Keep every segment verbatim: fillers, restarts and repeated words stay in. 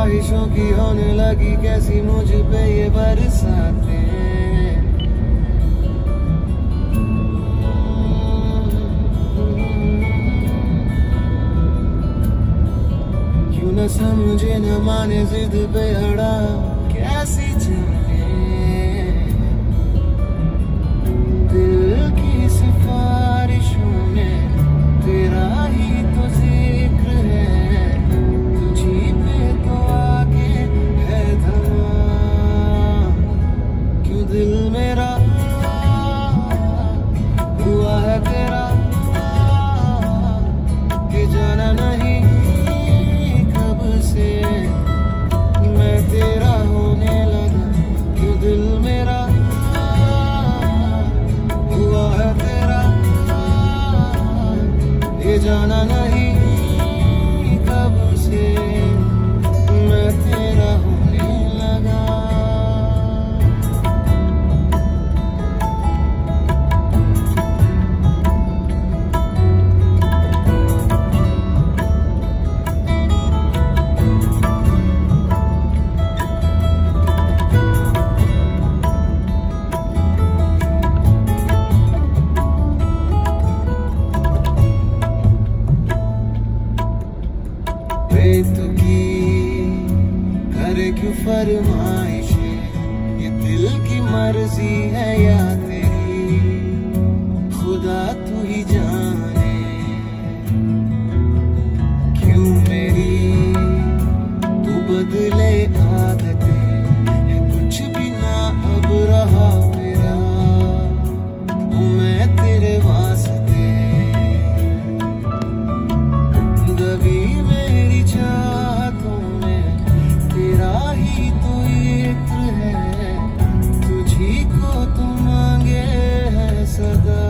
ख्वाहिशों की होने लगी कैसी मुझ पे ये बरसाते। क्यों न समझे न माने जिद पे अड़ा कैसी जाने। दिल की सिफारिशों में तेरा ही तो जिक्र है, तुझी पे तो आगे है धमा। क्यों दिल मेरा हुआ है तेरा कि जाना नहीं कब से मैं तेरा होने लगा। क्यों दिल मेरा हुआ है तेरा ये जाना नहीं कब से मैं तेरा होने लगा। बेतुकी करे क्यों फरमाइशें, ये दिल की मर्जी है या तेरी खुदा तू ही जाने। क्यों मेरी तू बदले आदतें, है कुछ भी ना अब रहा मेरा हूँ मैं तेरे वास्ते। दबी मेरी चाहतों में तेरा ही तो इत्र है, तुझी को तो मांगे है सदा।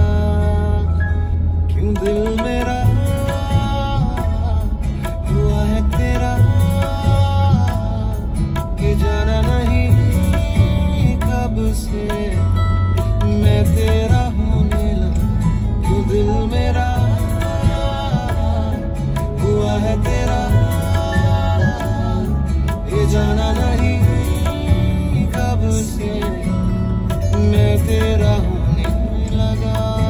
क्यों दिल मेरा हुआ है तेरा कि जाना नहीं कब से मैं तेरा होने लगा। क्यों दिल मेरा हुआ है तेरा ये जाना नहीं कब से मैं तेरा होने लगा।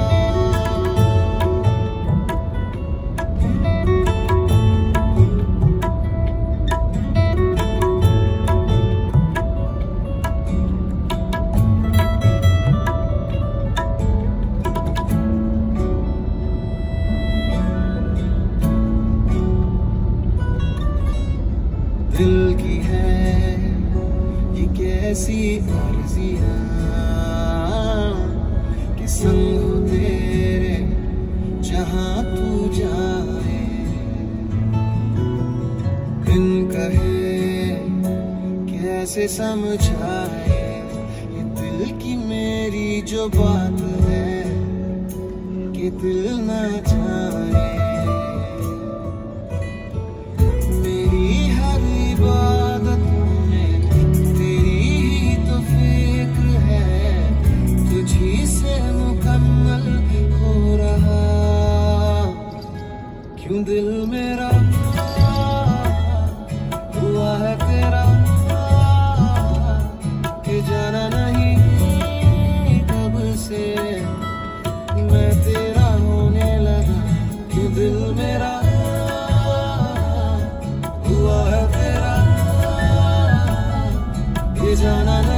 दिल की है ये कैसी अर्जियां कि संग हो तेरे जहां तू जाए। बिन कहे कैसे समझाए ये दिल की मेरी जो बात है कि दिल ना जाने। इबादतों में तेरी ही तो फिक्र है, तुझी से मुकम्मल हो रहा। क्यों दिल मेरा हुआ है तेरा कि जाना नहीं कब से मैं तेरा होने लगा। क्यों दिल मेरा हुआ है तेरा ये जाना नहीं